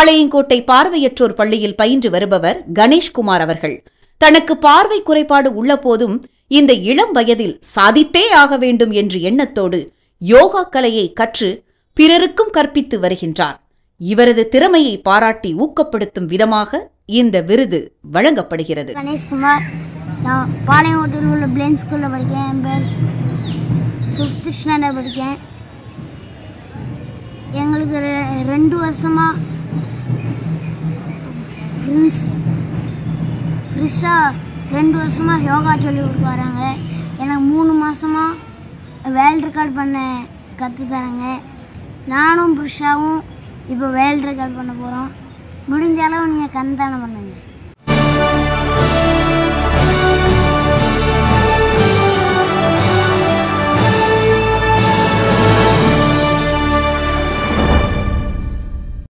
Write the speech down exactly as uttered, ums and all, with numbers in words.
பாளையங்கோட்டை பார்வையற்றோர் பள்ளியில் பயின்று வருபவர் கணேஷ்குமார் அவர்கள் தனக்கு பார்வை குறைபாடு உள்ள போதும் இந்த இளம் வயதில் சாதித்தே ஆக வேண்டும் என்ற எண்ணத்தோடு யோகா கலையை கற்று பிறருக்கும் கற்பித்து வருகின்றார். இவரது திறமையை பாராட்டி ஊக்கப்படுத்தும் விதமாக இந்த விருது வழங்கப்படுகிறது. கணேஷ்குமார், நான் பாளையங்கோட்டையில் உள்ள பிளேன் ஸ்கூலில் படிக்கேன். என் பேர் ஃபிஃப்த் ஸ்டாண்டர்ட் படிக்கேன். எங்களுக்கு ரெண்டு வருஷமாக ஃப்ரெண்ட்ஸ் ஃப்ரிஷாக ரெண்டு வருஷமாக யோகா சொல்லி கொடுக்க வராங்க. எனக்கு மூணு மாதமாக வேர்ல்ட் ரெக்கார்ட் பண்ண கற்று தராங்க. நானும் ஃப்ரிஷாவும் இப்போ வேர்ல்ட் ரெக்கார்ட் பண்ண போகிறோம். முடிஞ்ச அளவு நீங்கள் கண்தானம் பண்ணுங்க.